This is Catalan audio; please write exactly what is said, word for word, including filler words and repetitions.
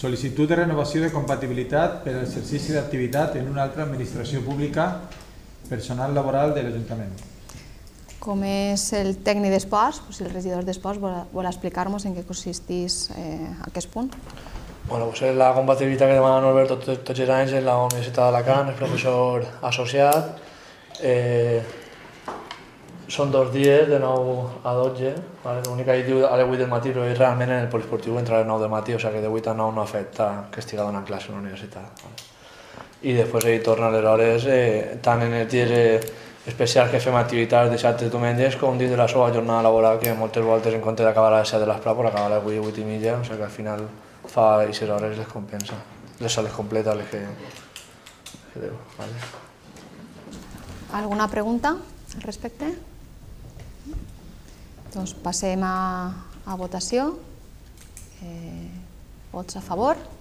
Sol·licitud de renovació de compatibilitat per a l'exercici d'activitat en una altra administració pública, personal laboral de l'Ajuntament. Com és el tècnic d'esports, si el regidor d'esports vol explicar-nos en què consisteix aquest punt. La compatibilitat que demana Norberto tots els anys en la Universitat d'Alacant, és professor associat. Són dos dies, de nou a dotze. L'únic que diu a les vuit del matí, però realment en el poliesportiu entra a les nou del matí, o sigui que de vuit a nou no afecta que estigui donant classe a la universitat. I després ell torna a les hores, tant en els dies especials que fem activitats dissabtes i diumenges, com dins de la seva jornada laboral, que moltes voltes en compte d'acabar a les set de l'esprà, però acaba a les vuit, vuit i mitja, o sigui que al final fa aquestes hores les compensa, les les completa les que deu. Alguna pregunta al respecte? Doncs passem a votació. Vots a favor?